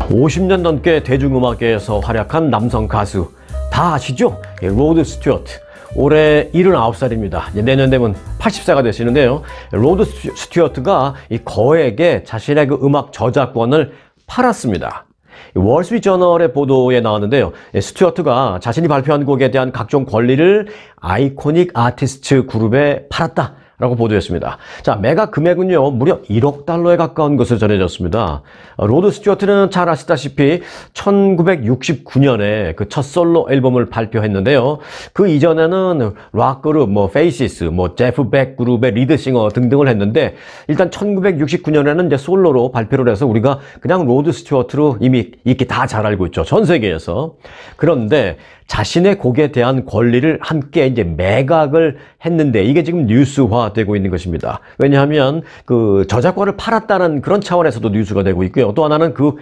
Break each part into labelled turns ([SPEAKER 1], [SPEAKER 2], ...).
[SPEAKER 1] 50년 넘게 대중음악계에서 활약한 남성 가수 다 아시죠? 로드 스튜어트. 올해 79살입니다. 내년 되면 80세가 되시는데요. 로드 스튜어트가 이 거액의 자신의 그 음악 저작권을 팔았습니다. 월스트리트저널의 보도에 나왔는데요. 스튜어트가 자신이 발표한 곡에 대한 각종 권리를 아이코닉 아티스트 그룹에 팔았다 라고 보도했습니다. 자, 매각 금액은요, 무려 1억 달러에 가까운 것으로 전해졌습니다. 로드 스튜어트는 잘 아시다시피 1969년에 그 첫 솔로 앨범을 발표했는데요. 그 이전에는 락 그룹, 페이시스, 제프 백 그룹의 리드싱어 등등을 했는데, 일단 1969년에는 이제 솔로로 발표를 해서 우리가 그냥 로드 스튜어트로 이미 이렇게 다 잘 알고 있죠. 전 세계에서. 그런데 자신의 곡에 대한 권리를 함께 이제 매각을 했는데 이게 지금 뉴스화되고 있는 것입니다. 왜냐하면 그 저작권을 팔았다는 그런 차원에서도 뉴스가 되고 있고요. 또 하나는 그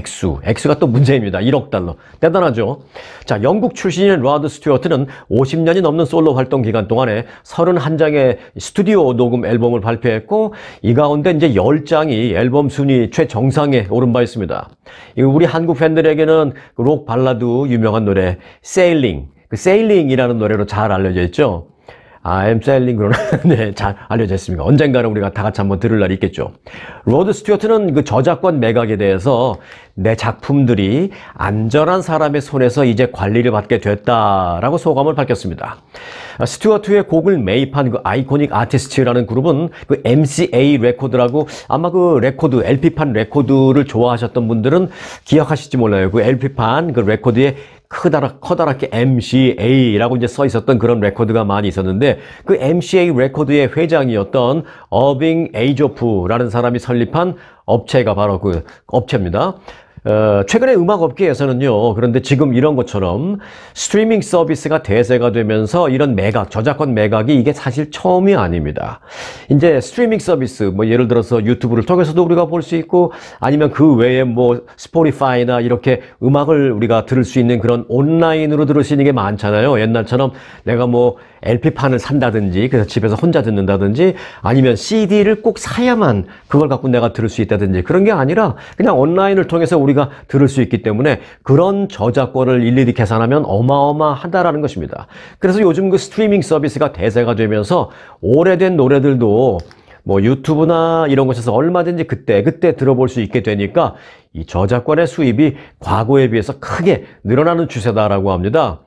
[SPEAKER 1] 액수가 또 문제입니다. 1억 달러. 대단하죠? 자, 영국 출신인 로드 스튜어트는 50년이 넘는 솔로 활동 기간 동안에 31장의 스튜디오 녹음 앨범을 발표했고 이 가운데 이제 10장이 앨범 순위 최정상에 오른 바 있습니다. 우리 한국 팬들에게는 록 발라드 유명한 노래 Sailing, 그 Sailing이라는 노래로 잘 알려져 있죠. I'm sailing 그러나 네, 잘 알려져 있습니다. 언젠가는 우리가 다 같이 한번 들을 날이 있겠죠. 로드 스튜어트는 그 저작권 매각에 대해서 내 작품들이 안전한 사람의 손에서 이제 관리를 받게 됐다라고 소감을 밝혔습니다. 스튜어트의 곡을 매입한 그 아이코닉 아티스트라는 그룹은 그 MCA 레코드라고 아마 그 레코드, LP판 레코드를 좋아하셨던 분들은 기억하실지 몰라요. 그 LP판 그 레코드에 커다랗게 MCA라고 이제 써 있었던 그런 레코드가 많이 있었는데 그 MCA 레코드의 회장이었던 어빙 에이조프라는 사람이 설립한 업체가 바로 그 업체입니다. 최근에 음악 업계에서는요, 그런데 지금 이런 것처럼 스트리밍 서비스가 대세가 되면서 이런 매각, 저작권 매각이 이게 사실 처음이 아닙니다. 이제 스트리밍 서비스, 예를 들어서 유튜브를 통해서도 우리가 볼 수 있고, 아니면 그 외에 스포티파이나 이렇게 음악을 우리가 들을 수 있는 그런 온라인으로 들을 수 있는 게 많잖아요. 옛날처럼 내가 LP판을 산다든지, 그래서 집에서 혼자 듣는다든지, 아니면 CD를 꼭 사야만 그걸 갖고 내가 들을 수 있다든지, 그런 게 아니라 그냥 온라인을 통해서 우리가 들을 수 있기 때문에 그런 저작권을 일일이 계산하면 어마어마하다라는 것입니다. 그래서 요즘 그 스트리밍 서비스가 대세가 되면서 오래된 노래들도 유튜브나 이런 곳에서 얼마든지 그때 들어볼 수 있게 되니까 이 저작권의 수입이 과거에 비해서 크게 늘어나는 추세다라고 합니다.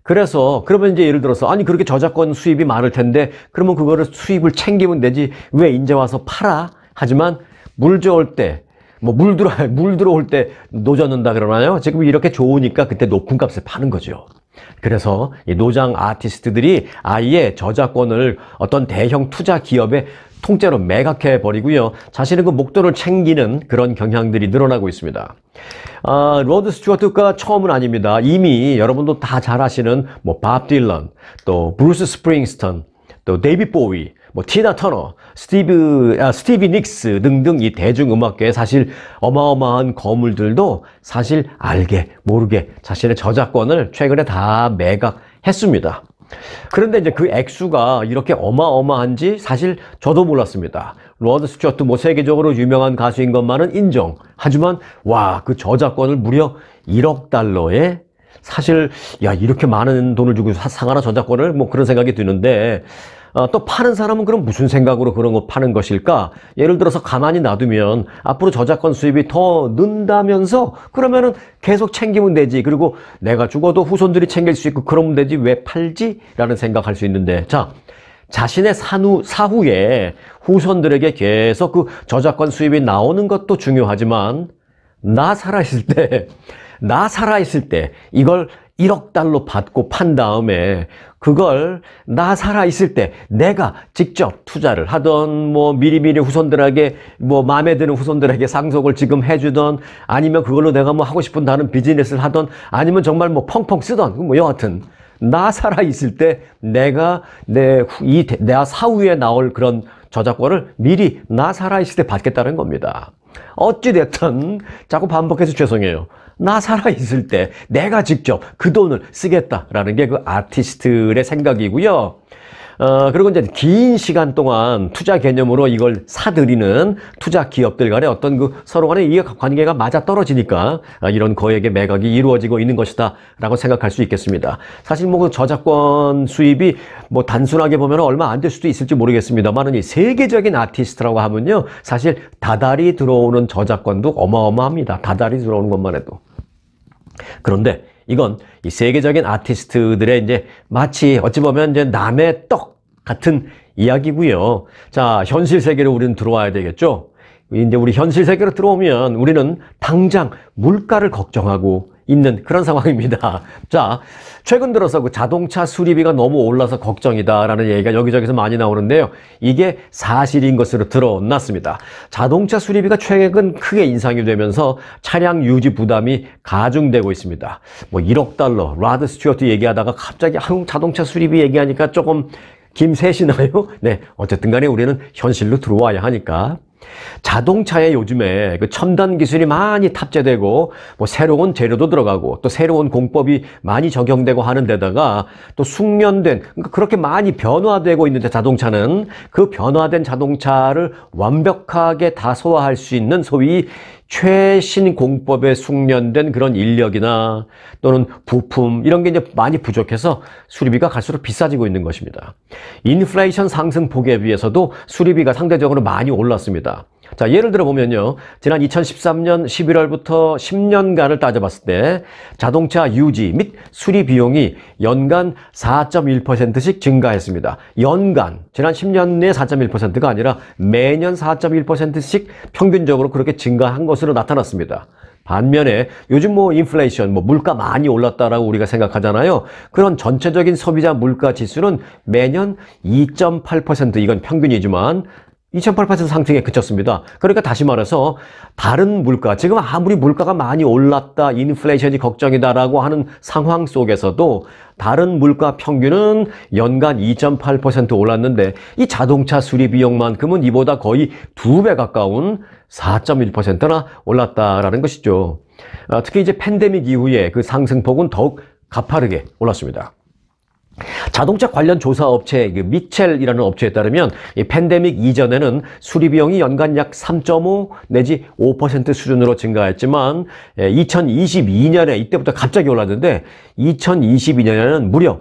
[SPEAKER 1] 그러면 이제 예를 들어서, 아니, 그렇게 저작권 수입이 많을 텐데, 그러면 그거를 수입을 챙기면 되지, 왜 이제 와서 팔아? 하지만, 물 좋을 때, 물 들어올 때 노젓는다 그러나요? 지금 이렇게 좋으니까 그때 높은 값에 파는 거죠. 그래서 이 노장 아티스트들이 아예 저작권을 어떤 대형 투자 기업에 통째로 매각해 버리고요. 자신의 그 목돈을 챙기는 그런 경향들이 늘어나고 있습니다. 로드 스튜어트가 처음은 아닙니다. 이미 여러분도 다 잘 아시는 밥 딜런, 또 브루스 스프링스턴, 또 데이비드 보위, 티나 터너, 스티비 닉스 등등 이 대중음악계의 사실 어마어마한 거물들도 사실 알게 모르게 자신의 저작권을 최근에 다 매각했습니다. 그런데 이제 그 액수가 이렇게 어마어마한지 사실 저도 몰랐습니다. 로드 스튜어트 세계적으로 유명한 가수인 것만은 인정. 하지만 그 저작권을 무려 1억 달러에 사실 이렇게 많은 돈을 주고 사가나 저작권을 그런 생각이 드는데 또 파는 사람은 그럼 무슨 생각으로 그런 거 파는 것일까? 예를 들어서 가만히 놔두면 앞으로 저작권 수입이 더 는다면서 그러면은 계속 챙기면 되지. 그리고 내가 죽어도 후손들이 챙길 수 있고 그러면 되지. 왜 팔지? 라는 생각할 수 있는데 자신의 사후에 후손들에게 계속 그 저작권 수입이 나오는 것도 중요하지만 나 살아있을 때 이걸 1억 달러 받고 판 다음에 그걸 나 살아있을 때 내가 직접 투자를 하던 미리미리 후손들에게 마음에 드는 후손들에게 상속을 지금 해주던 아니면 그걸로 내가 하고 싶은 다른 비즈니스를 하던 아니면 정말 펑펑 쓰던 여하튼 나 살아있을 때 내가 내가 사후에 나올 그런 저작권을 미리 나 살아있을 때 받겠다는 겁니다. 어찌됐든 자꾸 반복해서 죄송해요. 나 살아있을 때 내가 직접 그 돈을 쓰겠다라는 게 그 아티스트의 생각이고요. 그리고 이제 긴 시간 동안 투자 개념으로 이걸 사들이는 투자 기업들 간의 어떤 그 서로 간의 이해 관계가 맞아 떨어지니까 이런 거액의 매각이 이루어지고 있는 것이다 라고 생각할 수 있겠습니다. 사실 뭐 그 저작권 수입이 뭐 단순하게 보면 얼마 안 될 수도 있을지 모르겠습니다만 이 세계적인 아티스트라고 하면요, 사실 다달이 들어오는 저작권도 어마어마합니다. 다달이 들어오는 것만 해도. 그런데 이건 이 세계적인 아티스트들의 이제 마치 어찌 보면 이제 남의 떡 같은 이야기고요. 자, 현실 세계로 우리는 들어와야 되겠죠. 이제 우리 현실 세계로 들어오면 우리는 당장 물가를 걱정하고 있는 그런 상황입니다. 자, 최근 들어서 그 자동차 수리비가 너무 올라서 걱정이다라는 얘기가 여기저기서 많이 나오는데요. 이게 사실인 것으로 드러났습니다. 자동차 수리비가 최근 크게 인상이 되면서 차량 유지 부담이 가중되고 있습니다. 뭐 1억 달러, 라드 스튜어트 얘기하다가 갑자기 한국 자동차 수리비 얘기하니까 조금 김새시나요? 네, 어쨌든 간에 우리는 현실로 들어와야 하니까. 자동차에 요즘에 그 첨단 기술이 많이 탑재되고 뭐 새로운 재료도 들어가고 또 새로운 공법이 많이 적용되고 하는 데다가 또 숙련된, 그러니까 그렇게 많이 변화되고 있는데 자동차는 그 변화된 자동차를 완벽하게 다 소화할 수 있는 소위 최신 공법에 숙련된 그런 인력이나 또는 부품 이런 게 이제 많이 부족해서 수리비가 갈수록 비싸지고 있는 것입니다. 인플레이션 상승 폭에 비해서도 수리비가 상대적으로 많이 올랐습니다. 자, 예를 들어 보면요. 지난 2013년 11월부터 10년간을 따져봤을 때 자동차 유지 및 수리 비용이 연간 4.1%씩 증가했습니다. 연간, 지난 10년 내 4.1%가 아니라 매년 4.1%씩 평균적으로 그렇게 증가한 것으로 나타났습니다. 반면에 요즘 뭐 인플레이션, 뭐 물가 많이 올랐다라고 우리가 생각하잖아요. 그런 전체적인 소비자 물가 지수는 매년 2.8%, 이건 평균이지만 2.8% 상승에 그쳤습니다. 그러니까 다시 말해서 다른 물가, 지금 아무리 물가가 많이 올랐다, 인플레이션이 걱정이다라고 하는 상황 속에서도 다른 물가 평균은 연간 2.8% 올랐는데 이 자동차 수리 비용만큼은 이보다 거의 2배 가까운 4.1%나 올랐다라는 것이죠. 특히 이제 팬데믹 이후에 그 상승폭은 더욱 가파르게 올랐습니다. 자동차 관련 조사 업체 그 미첼이라는 업체에 따르면 이 팬데믹 이전에는 수리 비용이 연간 약 3.5 내지 5% 수준으로 증가했지만 2022년에 이때부터 갑자기 올랐는데 2022년에는 무려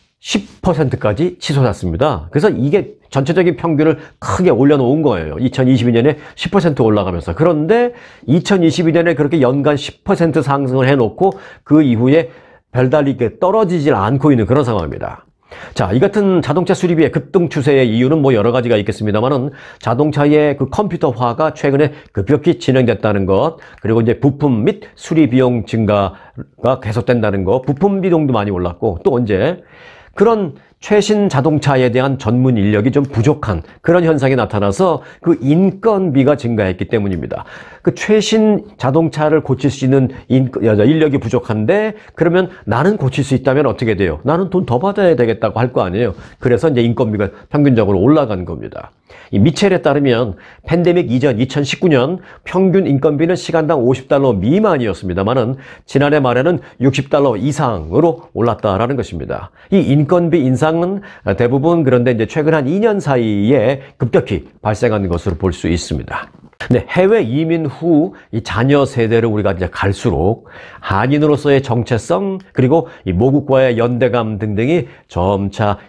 [SPEAKER 1] 10%까지 치솟았습니다. 그래서 이게 전체적인 평균을 크게 올려놓은 거예요. 2022년에 10% 올라가면서. 그런데 2022년에 그렇게 연간 10% 상승을 해놓고 그 이후에 별달리게 떨어지질 않고 있는 그런 상황입니다. 자, 이 같은 자동차 수리비의 급등 추세의 이유는 뭐 여러 가지가 있겠습니다만은 자동차의 그 컴퓨터화가 최근에 급격히 진행됐다는 것, 그리고 이제 부품 및 수리 비용 증가가 계속된다는 것, 부품 비용도 많이 올랐고 또 언제 그런 최신 자동차에 대한 전문 인력이 좀 부족한 그런 현상이 나타나서 그 인건비가 증가했기 때문입니다. 그 최신 자동차를 고칠 수 있는 인력이 부족한데 그러면 나는 고칠 수 있다면 어떻게 돼요? 나는 돈 더 받아야 되겠다고 할 거 아니에요. 그래서 이제 인건비가 평균적으로 올라간 겁니다. 이 미첼에 따르면 팬데믹 이전 2019년 평균 인건비는 시간당 50달러 미만이었습니다만은 지난해 말에는 60달러 이상으로 올랐다라는 것입니다. 이 인건비 인상은 대부분 그런데 이제 최근 한 2년 사이에 급격히 발생한 것으로 볼 수 있습니다. 네, 해외 이민 후 이 자녀 세대를 우리가 이제 갈수록 한인으로서의 정체성 그리고 이 모국과의 연대감 등등이 점차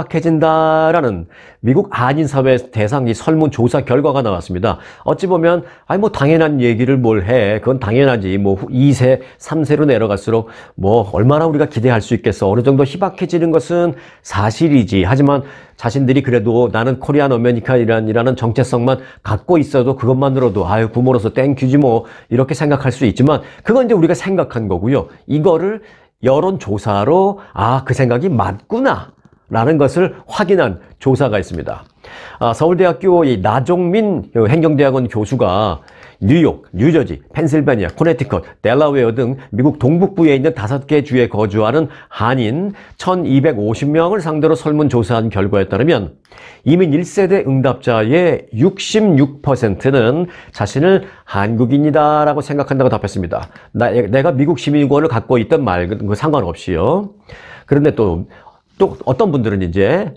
[SPEAKER 1] 희박해진다라는 미국 한인 사회 대상 이 설문조사 결과가 나왔습니다. 어찌 보면 아니 뭐 당연한 얘기를 뭘 해. 그건 당연하지. 뭐 2세, 3세로 내려갈수록 뭐 얼마나 우리가 기대할 수 있겠어. 어느 정도 희박해지는 것은 사실이지. 하지만 자신들이 그래도 나는 코리안 어메리칸이라는 정체성만 갖고 있어도 그것만으로도 아유 부모로서 땡큐지 뭐 이렇게 생각할 수 있지만 그건 이제 우리가 생각한 거고요. 이거를 여론조사로 아, 그 생각이 맞구나 라는 것을 확인한 조사가 있습니다. 서울대학교 이 나종민 행정대학원 교수가 뉴욕, 뉴저지, 펜실베니아, 코네티컷, 델라웨어 등 미국 동북부에 있는 5개 주에 거주하는 한인 1250명을 상대로 설문조사한 결과에 따르면 이민 1세대 응답자의 66%는 자신을 한국인이다라고 생각한다고 답했습니다. 내가 미국 시민권을 갖고 있던 말 상관없이요. 그런데 또 어떤 분들은 이제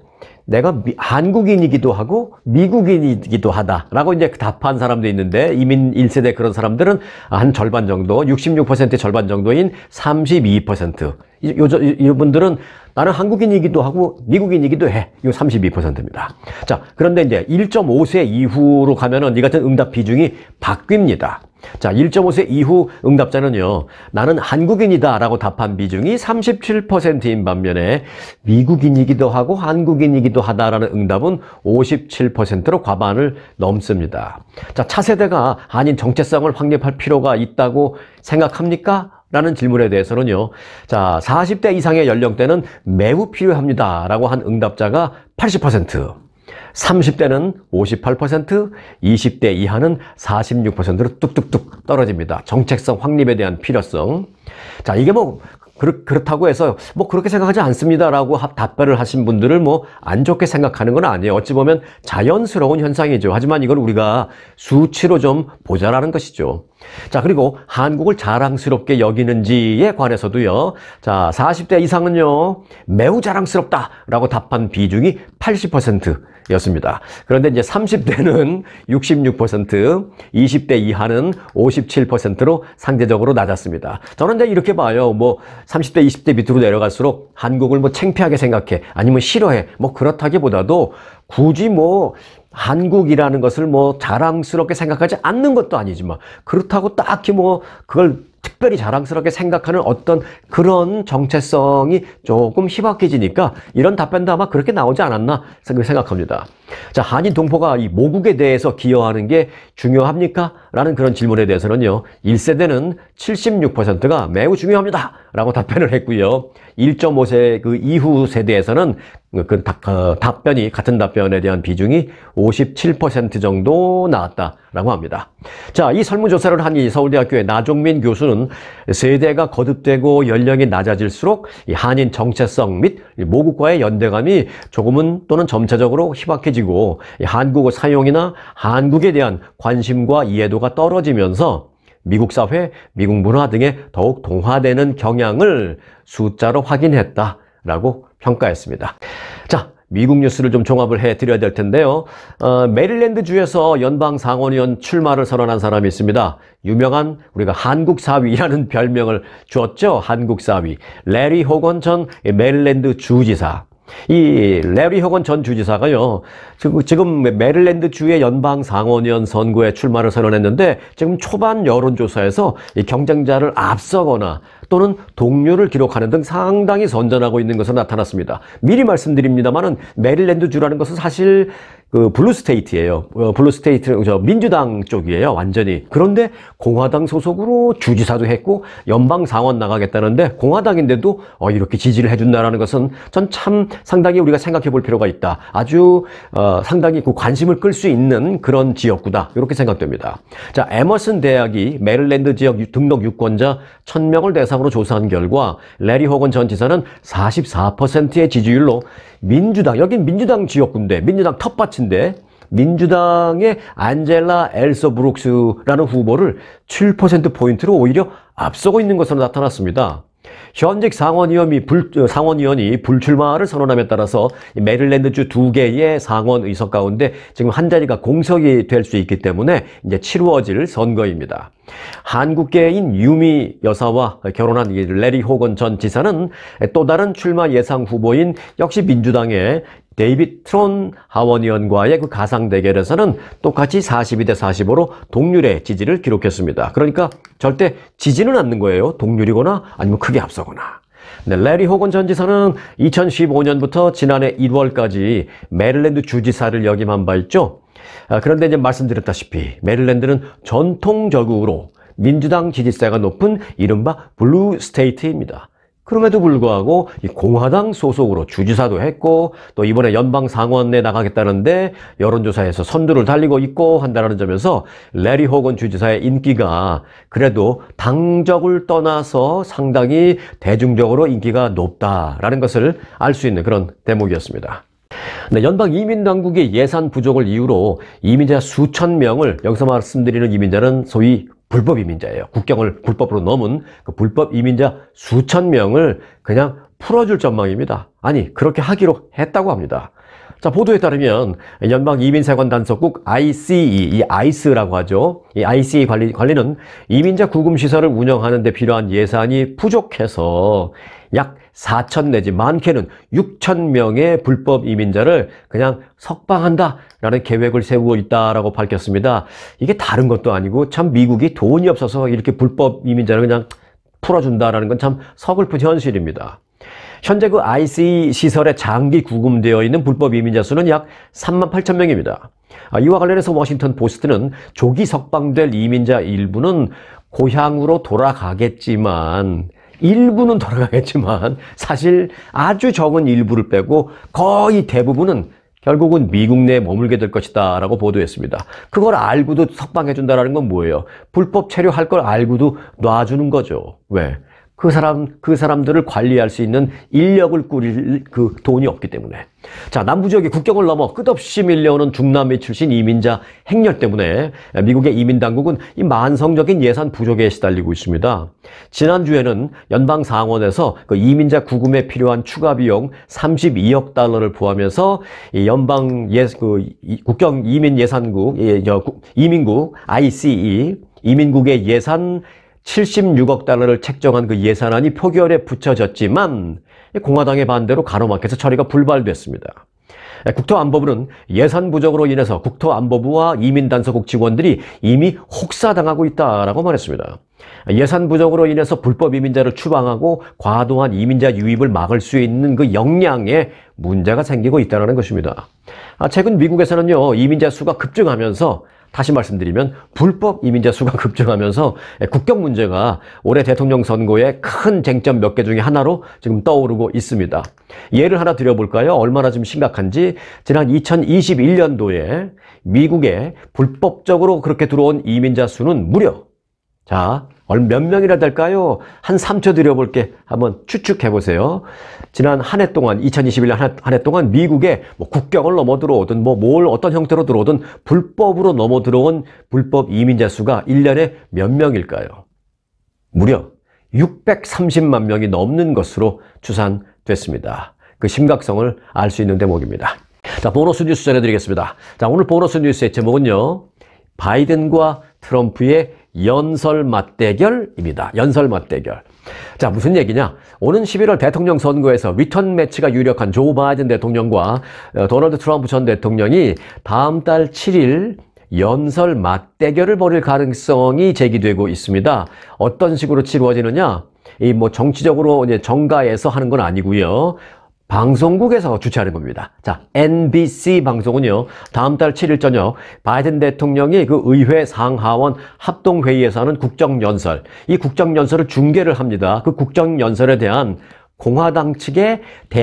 [SPEAKER 1] 내가 한국인이기도 하고 미국인이기도 하다라고 이제 답한 사람도 있는데, 이민 1세대 그런 사람들은 한 절반 정도, 66%의 절반 정도인 32%. 이분들은 나는 한국인이기도 하고 미국인이기도 해. 이거 32%입니다. 자, 그런데 이제 1.5세 이후로 가면은 이 같은 응답 비중이 바뀝니다. 자, 1.5세 이후 응답자는요, 나는 한국인이다 라고 답한 비중이 37%인 반면에 미국인이기도 하고 한국인이기도 하다라는 응답은 57%로 과반을 넘습니다. 자, 차세대가 한인 정체성을 확립할 필요가 있다고 생각합니까? 라는 질문에 대해서는요, 자, 40대 이상의 연령대는 매우 필요합니다 라고 한 응답자가 80%, 30대는 58%, 20대 이하는 46%로 뚝뚝뚝 떨어집니다. 정체성 확립에 대한 필요성. 자, 이게 그렇다고 해서 그렇게 생각하지 않습니다라고 답변을 하신 분들을 안 좋게 생각하는 건 아니에요. 어찌 보면 자연스러운 현상이죠. 하지만 이걸 우리가 수치로 좀 보자라는 것이죠. 자, 그리고 한국을 자랑스럽게 여기는지에 관해서도요. 자, 40대 이상은요, 매우 자랑스럽다라고 답한 비중이 80%였습니다. 그런데 이제 30대는 66%, 20대 이하는 57%로 상대적으로 낮았습니다. 저는 이제 이렇게 봐요. 30대, 20대 밑으로 내려갈수록 한국을 창피하게 생각해, 아니면 싫어해. 그렇다기보다도 굳이 한국이라는 것을 자랑스럽게 생각하지 않는 것도 아니지만, 그렇다고 딱히 그걸 특별히 자랑스럽게 생각하는 어떤 그런 정체성이 조금 희박해지니까 이런 답변도 아마 그렇게 나오지 않았나 생각합니다. 자, 한인 동포가 이 모국에 대해서 기여하는 게 중요합니까? 라는 그런 질문에 대해서는요, 1세대는 76%가 매우 중요합니다 라고 답변을 했고요. 1.5세 그 이후 세대에서는 같은 답변에 대한 비중이 57% 정도 나왔다라고 합니다. 자, 이 설문조사를 한 이 서울대학교의 나종민 교수는 세대가 거듭되고 연령이 낮아질수록 이 한인 정체성 및 모국과의 연대감이 조금은 또는 점차적으로 희박해지고 이 한국어 사용이나 한국에 대한 관심과 이해도가 떨어지면서 미국 사회, 미국 문화 등에 더욱 동화되는 경향을 숫자로 확인했다라고 평가했습니다. 자, 미국 뉴스를 좀 종합을 해드려야 될 텐데요. 메릴랜드 주에서 연방 상원의원 출마를 선언한 사람이 있습니다. 유명한 우리가 한국사위라는 별명을 주었죠. 한국사위. 레리 호건 전 메릴랜드 주지사. 이 레리 호건 전 주지사가요, 지금 메릴랜드 주의 연방 상원의원 선거에 출마를 선언했는데, 지금 초반 여론조사에서 이 경쟁자를 앞서거나 또는 동률을 기록하는 등 상당히 선전하고 있는 것으로 나타났습니다. 미리 말씀드립니다만은 메릴랜드 주라는 것은 사실 블루 스테이트예요. 블루 스테이트, 민주당 쪽이에요, 완전히. 그런데 공화당 소속으로 주지사도 했고 연방 상원 나가겠다는데 공화당인데도 이렇게 지지를 해준다라는 것은 전 참 상당히 우리가 생각해 볼 필요가 있다. 아주 상당히 관심을 끌 수 있는 그런 지역구다, 이렇게 생각됩니다. 자, 에머슨 대학이 메릴랜드 지역 등록 유권자 1000명을 대상으로 조사한 결과 레리 호건 전 지사는 44%의 지지율로 여긴 민주당 지역구인데, 민주당 텃밭인데, 민주당의 안젤라 엘서 브룩스라는 후보를 7%포인트로 오히려 앞서고 있는 것으로 나타났습니다. 현직 상원의원이 불출마를 선언함에 따라서 메릴랜드주 2개의 상원 의석 가운데 지금 한 자리가 공석이 될 수 있기 때문에 이제 치루어질 선거입니다. 한국계인 유미 여사와 결혼한 레리 호건 전 지사는 또 다른 출마 예상 후보인 역시 민주당의 데이빗 트론 하원의원과의 그 가상 대결에서는 똑같이 42대 45로 동률의 지지를 기록했습니다. 그러니까 절대 지지는 않는 거예요. 동률이거나 아니면 크게 앞서거나. 네, 레리 호건 전 지사는 2015년부터 지난해 1월까지 메릴랜드 주지사를 역임한 바 있죠. 그런데 이제 말씀드렸다시피 메릴랜드는 전통적으로 민주당 지지세가 높은 이른바 블루 스테이트입니다. 그럼에도 불구하고 이 공화당 소속으로 주지사도 했고 또 이번에 연방 상원에 나가겠다는데 여론조사에서 선두를 달리고 있고 한다는 점에서 레리 호건 주지사의 인기가 그래도 당적을 떠나서 상당히 대중적으로 인기가 높다라는 것을 알 수 있는 그런 대목이었습니다. 네, 연방 이민당국의 예산 부족을 이유로 이민자 수천 명을, 여기서 말씀드리는 이민자는 소위 불법 이민자예요. 국경을 불법으로 넘은 그 불법 이민자 수천 명을 그냥 풀어줄 전망입니다. 아니, 그렇게 하기로 했다고 합니다. 자, 보도에 따르면 연방 이민세관 단속국 ICE, 이 ICE라고 하죠. 이 ICE 관리는 이민자 구금 시설을 운영하는 데 필요한 예산이 부족해서 약 4천 내지 많게는 6천 명의 불법 이민자를 그냥 석방한다라는 계획을 세우고 있다라고 밝혔습니다. 이게 다른 것도 아니고 참 미국이 돈이 없어서 이렇게 불법 이민자를 그냥 풀어준다라는 건 참 서글픈 현실입니다. 현재 그 ICE 시설에 장기 구금되어 있는 불법 이민자 수는 약 3만 8천 명입니다. 이와 관련해서 워싱턴 포스트는 조기 석방될 이민자 일부는 고향으로 돌아가겠지만 사실 아주 적은 일부를 빼고 거의 대부분은 결국은 미국 내에 머물게 될 것이다 라고 보도했습니다. 그걸 알고도 석방해준다는 건 뭐예요? 불법 체류할 걸 알고도 놔주는 거죠. 왜? 그 사람들을 관리할 수 있는 인력을 꾸릴 그 돈이 없기 때문에. 자, 남부 지역의 국경을 넘어 끝없이 밀려오는 중남미 출신 이민자 행렬 때문에 미국의 이민 당국은 이 만성적인 예산 부족에 시달리고 있습니다. 지난주에는 연방 상원에서 그 이민자 구금에 필요한 추가 비용 32억 달러를 포함해서 이 연방 국경 이민 예산국, 이민국 ICE 이민국의 예산 76억 달러를 책정한 그 예산안이 표결에 붙여졌지만 공화당의 반대로 가로막혀서 처리가 불발됐습니다. 국토안보부는 예산 부족으로 인해서 국토안보부와 이민단속국 직원들이 이미 혹사당하고 있다라고 말했습니다. 예산 부족으로 인해서 불법 이민자를 추방하고 과도한 이민자 유입을 막을 수 있는 그 역량에 문제가 생기고 있다는 것입니다. 최근 미국에서는요, 이민자 수가 급증하면서 다시 말씀드리면 불법 이민자 수가 급증하면서 국경 문제가 올해 대통령 선거의 큰 쟁점 몇 개 중에 하나로 지금 떠오르고 있습니다. 예를 하나 드려볼까요? 얼마나 좀 심각한지. 지난 2021년도에 미국에 불법적으로 그렇게 들어온 이민자 수는 무려, 자, 몇 명이나 될까요? 한 3초 드려볼게. 한번 추측해보세요. 지난 한 해 동안, 2021년 한 해 동안 미국에 국경을 넘어 들어오든 어떤 형태로 들어오든 불법으로 넘어 들어온 불법 이민자 수가 1년에 몇 명일까요? 무려 630만 명이 넘는 것으로 추산됐습니다. 그 심각성을 알 수 있는 대목입니다. 자, 보너스 뉴스 전해드리겠습니다. 자, 오늘 보너스 뉴스의 제목은요, 바이든과 트럼프의 연설 맞대결입니다. 연설 맞대결. 자, 무슨 얘기냐? 오는 11월 대통령 선거에서 리턴 매치가 유력한 조 바이든 대통령과 도널드 트럼프 전 대통령이 다음 달 7일 연설 맞대결을 벌일 가능성이 제기되고 있습니다. 어떤 식으로 치루어지느냐? 정치적으로 이제 정가에서 하는 건 아니고요. 방송국에서 주최하는 겁니다. 자, NBC 방송은요, 다음 달 7일 저녁 바이든 대통령이 그 의회 상하원 합동회의에서 하는 국정연설, 이 국정연설을 중계를 합니다. 그 국정연설에 대한 공화당 측의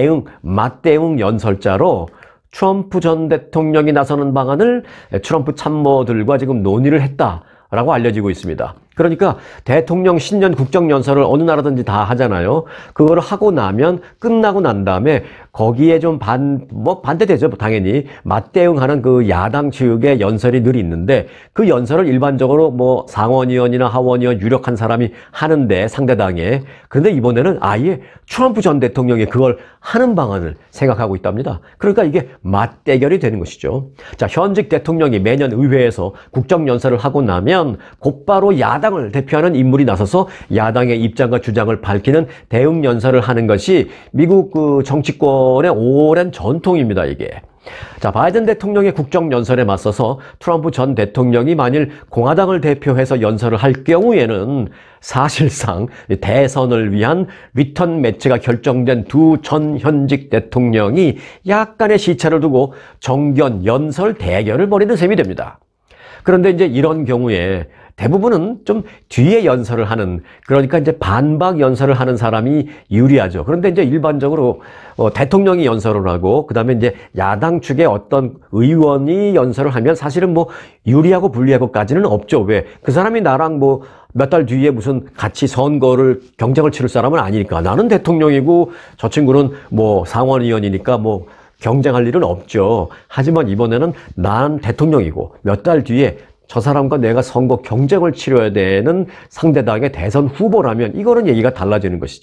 [SPEAKER 1] 맞대응 연설자로 트럼프 전 대통령이 나서는 방안을 트럼프 참모들과 지금 논의를 했다라고 알려지고 있습니다. 그러니까 대통령 신년 국정연설을 어느 나라든지 다 하잖아요. 그걸 하고 나면, 끝나고 난 다음에 거기에 좀 반대되죠. 당연히. 맞대응하는 그 야당 측의 연설이 늘 있는데, 그 연설을 일반적으로 상원의원이나 하원의원 유력한 사람이 하는데, 상대당에. 그런데 이번에는 아예 트럼프 전 대통령이 그걸 하는 방안을 생각하고 있답니다. 그러니까 이게 맞대결이 되는 것이죠. 자, 현직 대통령이 매년 의회에서 국정연설을 하고 나면 곧바로 야당을 대표하는 인물이 나서서 야당의 입장과 주장을 밝히는 대응 연설을 하는 것이 미국 그 정치권의 오랜 전통입니다, 이게. 자, 바이든 대통령의 국정연설에 맞서서 트럼프 전 대통령이 만일 공화당을 대표해서 연설을 할 경우에는 사실상 대선을 위한 리턴 매치가 결정된 두 전 현직 대통령이 약간의 시차를 두고 정견 연설 대결을 벌이는 셈이 됩니다. 그런데 이제 이런 경우에 대부분은 좀 뒤에 연설을 하는, 그러니까 이제 반박 연설을 하는 사람이 유리하죠. 그런데 이제 일반적으로 대통령이 연설을 하고, 그 다음에 이제 야당 측의 어떤 의원이 연설을 하면 사실은 유리하고 불리하고까지는 없죠. 왜? 그 사람이 나랑 몇 달 뒤에 무슨 같이 경쟁을 치를 사람은 아니니까. 나는 대통령이고 저 친구는 상원의원이니까 경쟁할 일은 없죠. 하지만 이번에는 난 대통령이고 몇 달 뒤에 저 사람과 내가 선거 경쟁을 치러야 되는 상대당의 대선 후보라면 이거는 얘기가 달라지는 것이죠.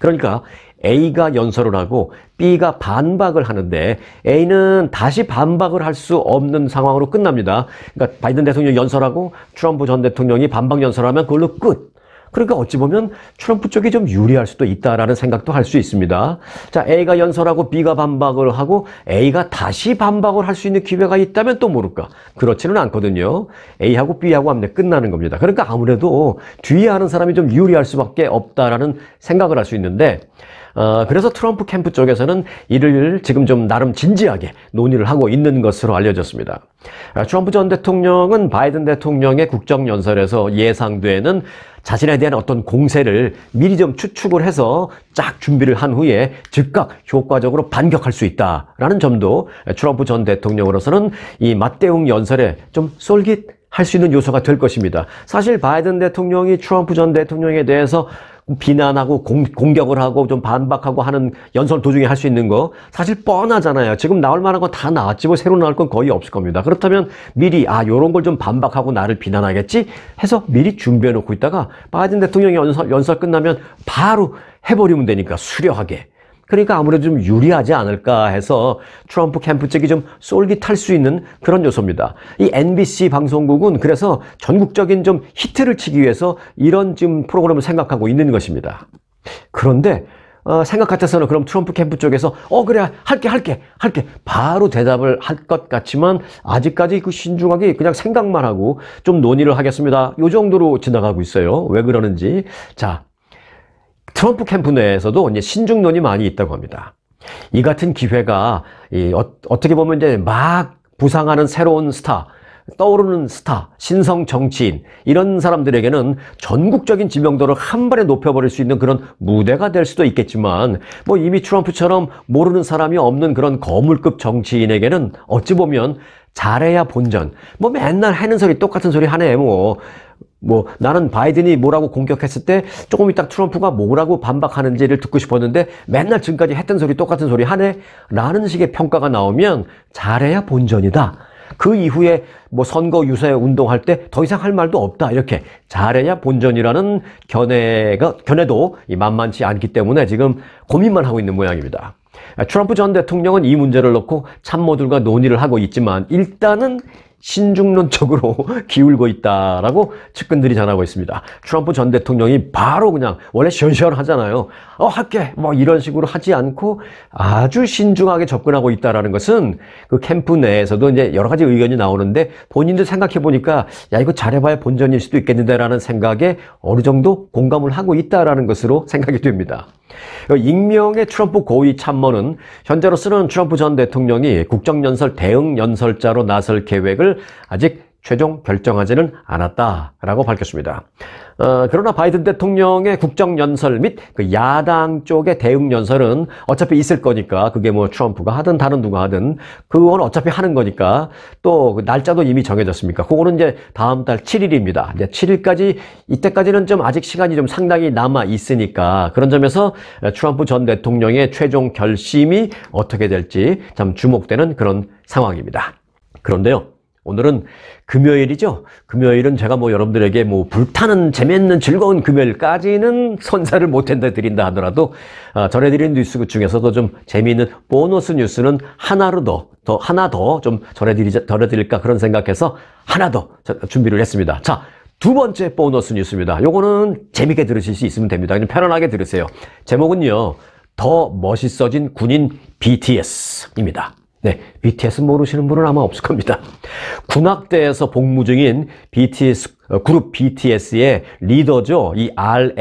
[SPEAKER 1] 그러니까 A가 연설을 하고 B가 반박을 하는데 A는 다시 반박을 할 수 없는 상황으로 끝납니다. 그러니까 바이든 대통령이 연설하고 트럼프 전 대통령이 반박 연설하면 그걸로 끝. 그러니까 어찌 보면 트럼프 쪽이 좀 유리할 수도 있다라는 생각도 할 수 있습니다. 자, A가 연설하고 B가 반박을 하고 A가 다시 반박을 할 수 있는 기회가 있다면 또 모를까? 그렇지는 않거든요. A하고 B하고 하면 끝나는 겁니다. 그러니까 아무래도 뒤에 하는 사람이 좀 유리할 수밖에 없다라는 생각을 할 수 있는데 그래서 트럼프 캠프 쪽에서는 이를 지금 좀 나름 진지하게 논의를 하고 있는 것으로 알려졌습니다. 트럼프 전 대통령은 바이든 대통령의 국정연설에서 예상되는 자신에 대한 어떤 공세를 미리 좀 추측을 해서 쫙 준비를 한 후에 즉각 효과적으로 반격할 수 있다라는 점도 트럼프 전 대통령으로서는 이 맞대응 연설에 좀 쏠깃할 수 있는 요소가 될 것입니다. 사실 바이든 대통령이 트럼프 전 대통령에 대해서 비난하고 공격을 하고 좀 반박하고 하는 연설 도중에 할 수 있는 거 사실 뻔하잖아요. 지금 나올 만한 거 다 나왔지 뭐 새로 나올 건 거의 없을 겁니다. 그렇다면 미리 요런 걸 좀 반박하고 나를 비난하겠지 해서 미리 준비해 놓고 있다가 바이든 대통령이 연설 끝나면 바로 해버리면 되니까 수려하게. 그러니까 아무래도 좀 유리하지 않을까 해서 트럼프 캠프 쪽이 좀 쏠깃할 수 있는 그런 요소입니다. 이 NBC 방송국은 그래서 전국적인 좀 히트를 치기 위해서 이런 지금 프로그램을 생각하고 있는 것입니다. 그런데 생각 같아서는 그럼 트럼프 캠프 쪽에서 그래 할게 바로 대답을 할 것 같지만 아직까지 그 신중하게 그냥 생각만 하고 좀 논의를 하겠습니다. 요 정도로 지나가고 있어요. 왜 그러는지. 자, 트럼프 캠프 내에서도 이제 신중론이 많이 있다고 합니다. 이 같은 기회가 어떻게 보면 이제 막 부상하는 새로운 스타, 떠오르는 스타, 신성 정치인 이런 사람들에게는 전국적인 지명도를 한 번에 높여버릴 수 있는 그런 무대가 될 수도 있겠지만 뭐 이미 트럼프처럼 모르는 사람이 없는 그런 거물급 정치인에게는 어찌 보면 잘해야 본전. 뭐 맨날 하는 소리 똑같은 소리 하네 뭐 나는 바이든이 뭐라고 공격했을 때 조금 이따 트럼프가 뭐라고 반박하는지를 듣고 싶었는데 맨날 지금까지 했던 소리 똑같은 소리 하네 라는 식의 평가가 나오면 잘해야 본전이다. 그 이후에 뭐 선거 유세 운동할 때 더 이상 할 말도 없다. 이렇게 잘해야 본전이라는 견해도 만만치 않기 때문에 지금 고민만 하고 있는 모양입니다. 트럼프 전 대통령은 이 문제를 놓고 참모들과 논의를 하고 있지만 일단은 신중론적으로 기울고 있다라고 측근들이 전하고 있습니다. 트럼프 전 대통령이 바로 그냥 원래 시원시원하잖아요. 할게 뭐 이런 식으로 하지 않고 아주 신중하게 접근하고 있다라는 것은 그 캠프 내에서도 이제 여러 가지 의견이 나오는데 본인도 생각해 보니까 야 이거 잘해봐야 본전일 수도 있겠는데라는 생각에 어느 정도 공감을 하고 있다라는 것으로 생각이 됩니다. 익명의 트럼프 고위 참모는 현재로서는 트럼프 전 대통령이 국정연설 대응 연설자로 나설 계획을 아직 최종 결정하지는 않았다라고 밝혔습니다. 그러나 바이든 대통령의 국정연설 및 그 야당 쪽의 대응연설은 어차피 있을 거니까 그게 뭐 트럼프가 하든 다른 누가 하든 그건 어차피 하는 거니까 또 그 날짜도 이미 정해졌습니까? 그거는 이제 다음 달 7일입니다. 이제 7일까지 이때까지는 좀 아직 시간이 좀 상당히 남아 있으니까 그런 점에서 트럼프 전 대통령의 최종 결심이 어떻게 될지 참 주목되는 그런 상황입니다. 그런데요. 오늘은 금요일이죠. 금요일은 제가 뭐 여러분들에게 뭐 불타는 재미있는 즐거운 금요일까지는 선사를 못한다 드린다 하더라도 전해드리는 뉴스 중에서도 좀 재미있는 보너스 뉴스는 하나 더 좀 전해드릴까 그런 생각해서 하나 더 준비를 했습니다. 자, 두 번째 보너스 뉴스입니다. 요거는 재밌게 들으실 수 있으면 됩니다. 그냥 편안하게 들으세요. 제목은요. 더 멋있어진 군인 BTS입니다. 네, BTS 모르시는 분은 아마 없을 겁니다. 군악대에서 복무 중인 그룹 BTS의 리더죠. 이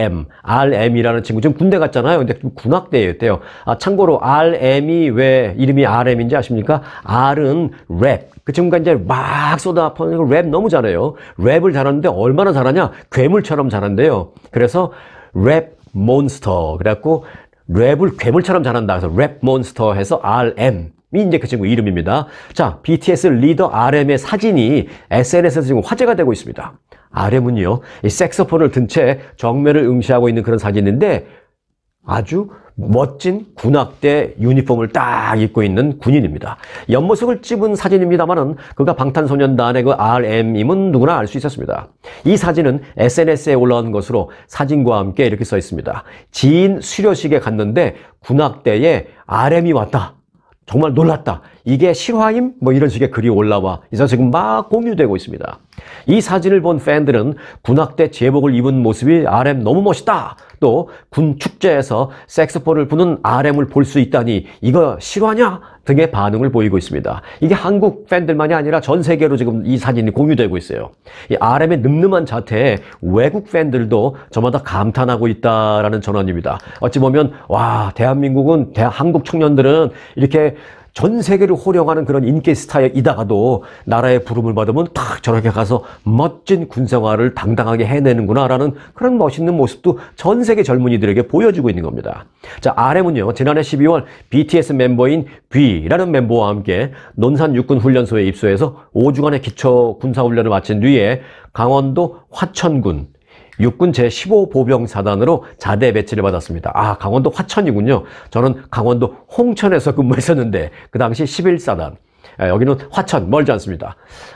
[SPEAKER 1] RM이라는 친구 지금 군대 갔잖아요. 근데 군악대였대요. 참고로 RM이 왜 이름이 RM인지 아십니까? R은 랩. 그 친구가 이제 막 쏟아부는 랩 너무 잘해요. 랩을 잘하는데 얼마나 잘하냐? 괴물처럼 잘한대요. 그래서 랩 몬스터. 그래갖고 랩을 괴물처럼 잘한다. 그래서 랩 몬스터 해서 RM. 이 이제 그 친구 이름입니다. 자, BTS 리더 RM의 사진이 SNS에서 지금 화제가 되고 있습니다. RM은요, 이 색소폰을 든 채 정면을 응시하고 있는 그런 사진인데 아주 멋진 군악대 유니폼을 딱 입고 있는 군인입니다. 옆모습을 찍은 사진입니다만은 그가 방탄소년단의 그 RM임은 누구나 알 수 있었습니다. 이 사진은 SNS에 올라온 것으로 사진과 함께 이렇게 써 있습니다. 지인 수료식에 갔는데 군악대에 RM이 왔다. 정말 놀랐다. 이게 실화임? 뭐 이런 식의 글이 올라와 있어서 지금 막 공유되고 있습니다. 이 사진을 본 팬들은 군악대 제복을 입은 모습이 RM 너무 멋있다. 또 군 축제에서 색소폰을 부는 RM을 볼 수 있다니 이거 실화냐? 등의 반응을 보이고 있습니다. 이게 한국 팬들만이 아니라 전 세계로 지금 이 사진이 공유되고 있어요. 이 RM의 늠름한 자태에 외국 팬들도 저마다 감탄하고 있다라는 전언입니다. 어찌 보면 와, 대한민국은 한국 청년들은 이렇게 전 세계를 호령하는 그런 인기 스타이다가도 나라의 부름을 받으면 딱 저렇게 가서 멋진 군생활을 당당하게 해내는구나라는 그런 멋있는 모습도 전 세계 젊은이들에게 보여주고 있는 겁니다. 자, RM은요, 지난해 12월 BTS 멤버인 V라는 멤버와 함께 논산 육군훈련소에 입소해서 5주간의 기초 군사훈련을 마친 뒤에 강원도 화천군 육군 제15보병사단으로 자대 배치를 받았습니다. 아, 강원도 화천이군요. 저는 강원도 홍천에서 근무했었는데 그 당시 11사단. 여기는 화천, 멀지 않습니다.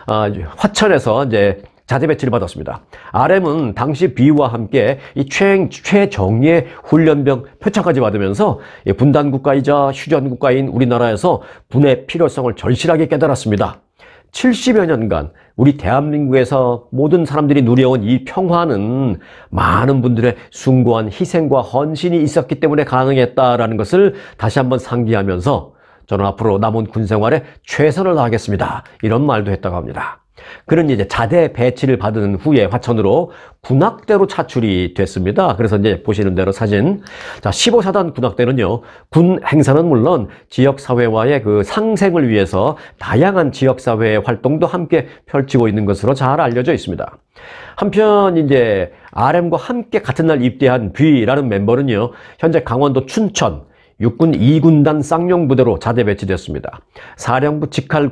[SPEAKER 1] 화천에서 이제 자대 배치를 받았습니다. RM은 당시 B와 함께 이 최정예 훈련병 표창까지 받으면서 분단 국가이자 휴전 국가인 우리나라에서 군의 필요성을 절실하게 깨달았습니다. 70여 년간 우리 대한민국에서 모든 사람들이 누려온 이 평화는 많은 분들의 숭고한 희생과 헌신이 있었기 때문에 가능했다라는 것을 다시 한번 상기하면서 저는 앞으로 남은 군 생활에 최선을 다하겠습니다. 이런 말도 했다고 합니다. 그는 이제 자대 배치를 받은 후에 화천으로 군악대로 차출이 됐습니다. 그래서 이제 보시는 대로 사진. 자, 15사단 군악대는요, 군 행사는 물론 지역사회와의 그 상생을 위해서 다양한 지역사회의 활동도 함께 펼치고 있는 것으로 잘 알려져 있습니다. 한편 이제 RM과 함께 같은 날 입대한 B라는 멤버는요, 현재 강원도 춘천 육군 2군단 쌍용부대로 자대 배치됐습니다. 사령부 직할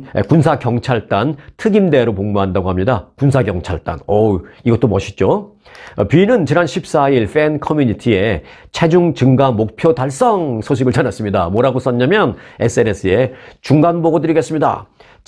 [SPEAKER 1] 군사경찰단 특임대로 복무한다고 합니다. 군사경찰단. 어우, 이것도 멋있죠? B는 지난 14일 팬 커뮤니티에 체중 증가 목표 달성 소식을 전했습니다. 뭐라고 썼냐면 SNS에 중간 보고 드리겠습니다.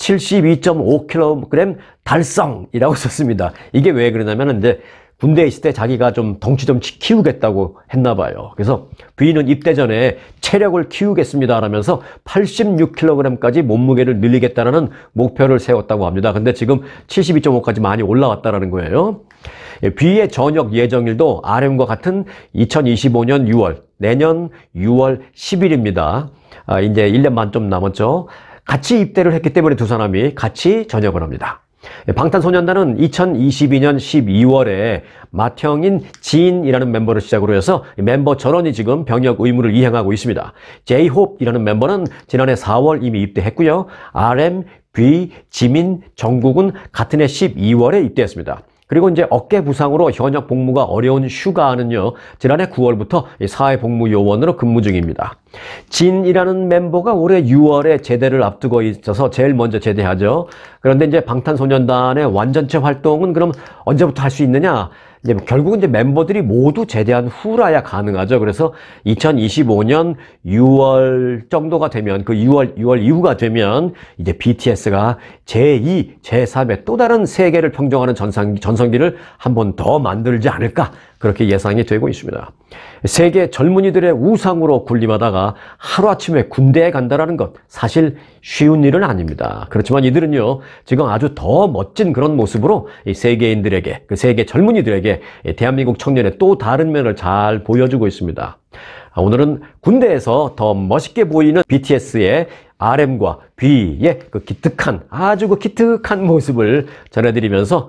[SPEAKER 1] 72.5kg 달성이라고 썼습니다. 이게 왜 그러냐면 이제 군대에 있을 때 자기가 좀 덩치 좀 키우겠다고 했나 봐요. 그래서 B는 입대 전에 체력을 키우겠습니다 라면서 86kg까지 몸무게를 늘리겠다는 목표를 세웠다고 합니다. 근데 지금 72.5까지 많이 올라왔다는 거예요. B의 전역 예정일도 RM과 같은 2025년 6월, 내년 6월 10일입니다. 이제 1년 반 좀 남았죠. 같이 입대를 했기 때문에 두 사람이 같이 전역을 합니다. 방탄소년단은 2022년 12월에 맏형인 진이라는 멤버를 시작으로 해서 멤버 전원이 지금 병역 의무를 이행하고 있습니다. J-Hope이라는 멤버는 지난해 4월 이미 입대했고요. RM, B, 지민, 정국은 같은 해 12월에 입대했습니다. 그리고 이제 어깨 부상으로 현역 복무가 어려운 슈가는요, 지난해 9월부터 사회복무요원으로 근무 중입니다. 진이라는 멤버가 올해 6월에 제대를 앞두고 있어서 제일 먼저 제대하죠. 그런데 이제 방탄소년단의 완전체 활동은 그럼 언제부터 할 수 있느냐? 이제 결국은 이제 멤버들이 모두 제대한 후라야 가능하죠. 그래서 2025년 6월 정도가 되면, 그 6월 이후가 되면 이제 BTS가 제2, 제3의 또 다른 세계를 평정하는 전성기를 한 번 더 만들지 않을까, 그렇게 예상이 되고 있습니다. 세계 젊은이들의 우상으로 군림하다가 하루아침에 군대에 간다는 것, 사실 쉬운 일은 아닙니다. 그렇지만 이들은요, 지금 아주 더 멋진 그런 모습으로 이 세계인들에게, 그 세계 젊은이들에게 대한민국 청년의 또 다른 면을 잘 보여주고 있습니다. 오늘은 군대에서 더 멋있게 보이는 BTS의 RM과 B의 그 기특한, 아주 그 기특한 모습을 전해드리면서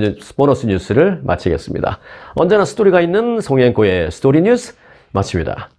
[SPEAKER 1] 보너스 뉴스를 마치겠습니다. 언제나 스토리가 있는 송앤코의 스토리 뉴스 마칩니다.